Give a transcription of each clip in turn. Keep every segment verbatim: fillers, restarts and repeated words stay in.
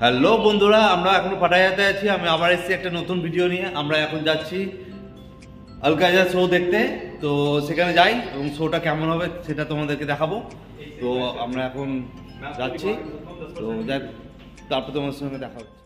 Hello বন্ধুরা, আমরা এখনো পাটায়াতে আছি। আমি আবার এসেছি একটা নতুন ভিডিও নিয়ে। আমরা এখন যাচ্ছি আলকায়দা শো দেখতে। তো সেখানে যাই এবং শোটা কেমন হবে সেটা তোমাদেরকে দেখাবো। তো আমরা এখন যাচ্ছি, তো যাই, তারপর তোমাদের সঙ্গে দেখা হচ্ছে।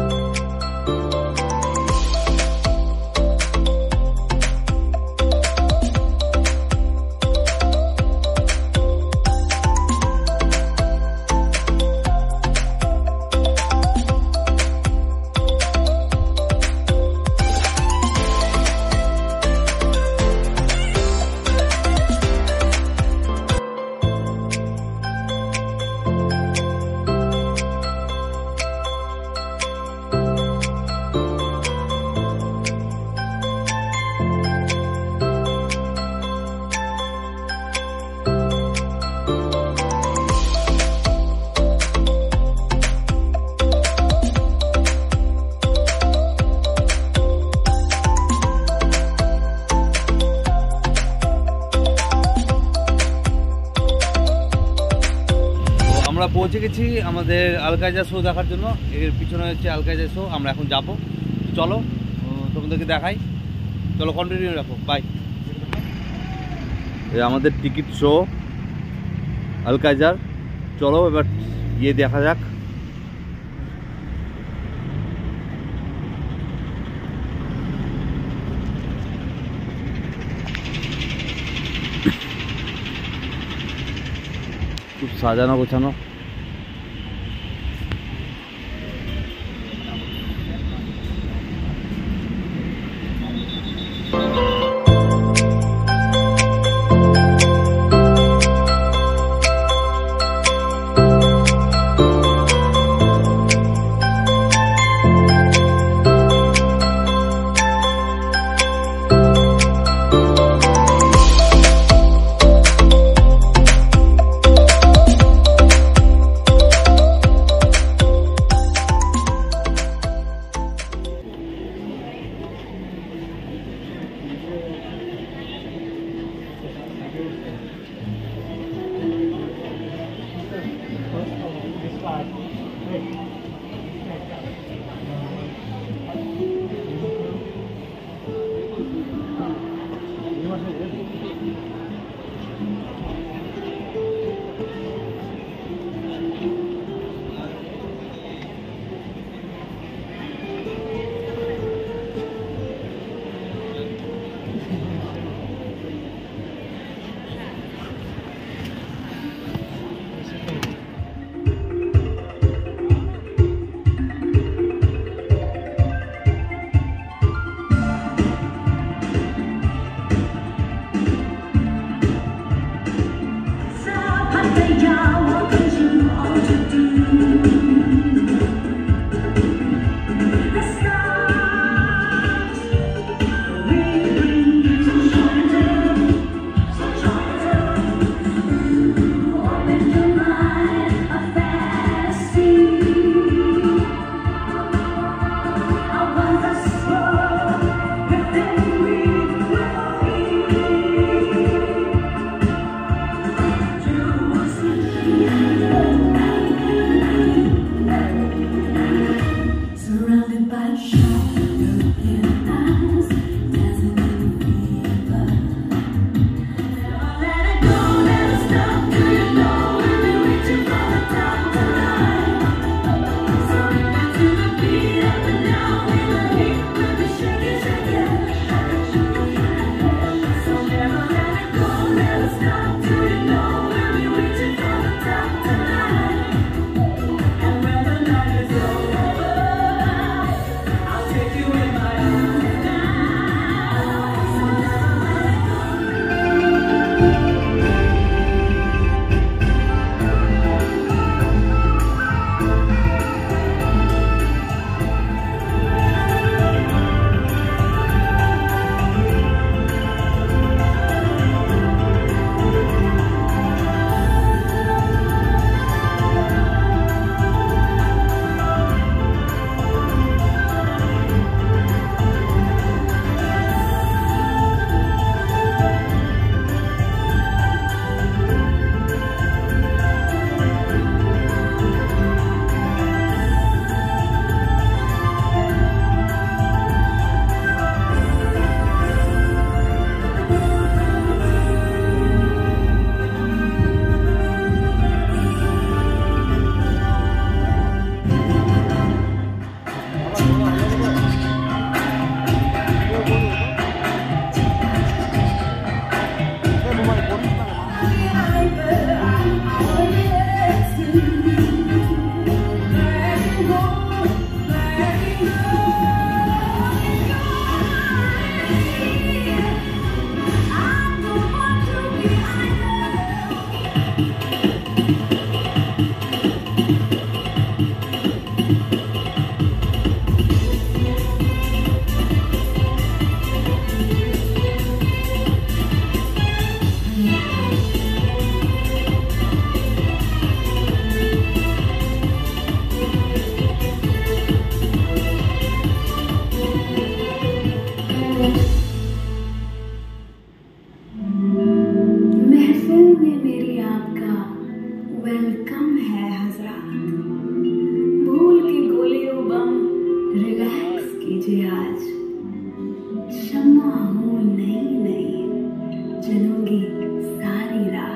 আমরা পৌঁছে গেছি আমাদের আলকায়দা শো দেখার জন্য। এর পিছনে হচ্ছে আলকায়দা শো। আমরা এখন যাব, চলো তোমাদেরকে দেখাই। চলো কন্টিনিউ রাখো, বাই। এই আমাদের টিকিট শো আলকায়দার। চলো এবার গিয়ে দেখা যাক। খুব সাজানো গোছানো। मेरी आपका वेलकम है हजरात। भूल के गोलियों बम रिलैक्स कीजिए आज। शम्मा हूँ नई नई, चलूंगी सारी रात।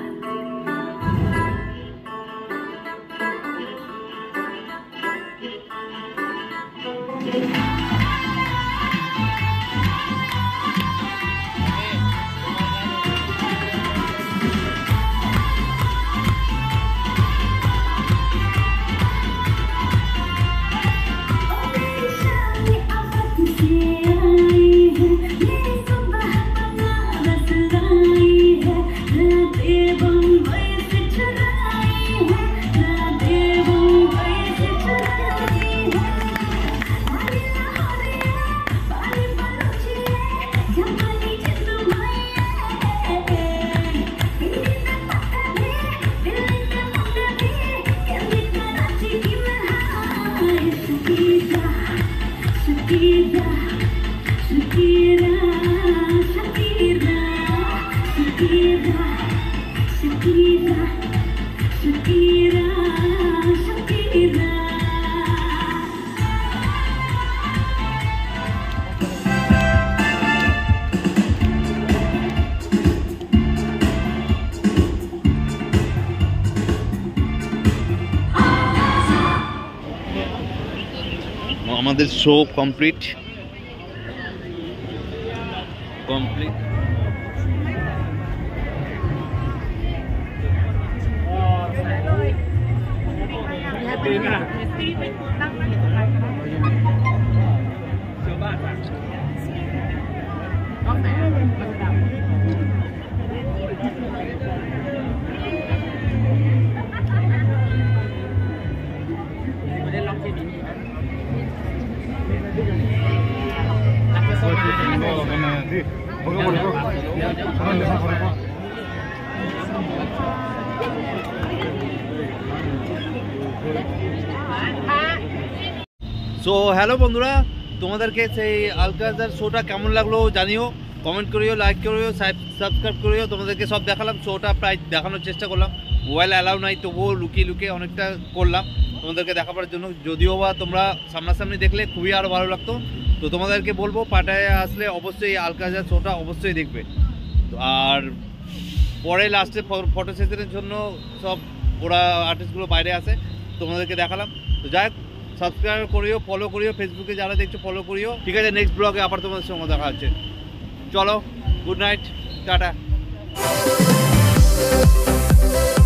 আমাদের show complete complete so hello বন্ধুরা, তোমাদেরকে সেই আলকাজার শোটা কেমন লাগলো জানিও, কমেন্ট করিও, লাইক করিও, সাবস্ক্রাইব করিও। তোমাদেরকে সব দেখালাম, শোটা প্রায় দেখানোর চেষ্টা করলাম। মোবাইল অ্যালাউ নাই, তবুও লুকিয়ে লুকিয়ে অনেকটা করলাম তোমাদেরকে দেখাবার জন্য। যদিও বা তোমরা সামনাসামনি দেখলে খুবই আরও ভালো লাগতো। তো তোমাদেরকে বলবো পাটায় আসলে অবশ্যই আলকাজার শোটা অবশ্যই দেখবে। আর পরে লাস্টে ফটো সেশনের জন্য সব ওরা আর্টিস্টগুলো বাইরে আসে, তোমাদেরকে দেখালাম। তো যাই হোক, সাবস্ক্রাইব করিও, ফলো করিও, ফেসবুকে যারা দেখছো ফলো করিও। ঠিক আছে, নেক্সট ব্লগে আবার তোমাদের সঙ্গে দেখা হচ্ছে। চলো, গুড নাইট, টাটা।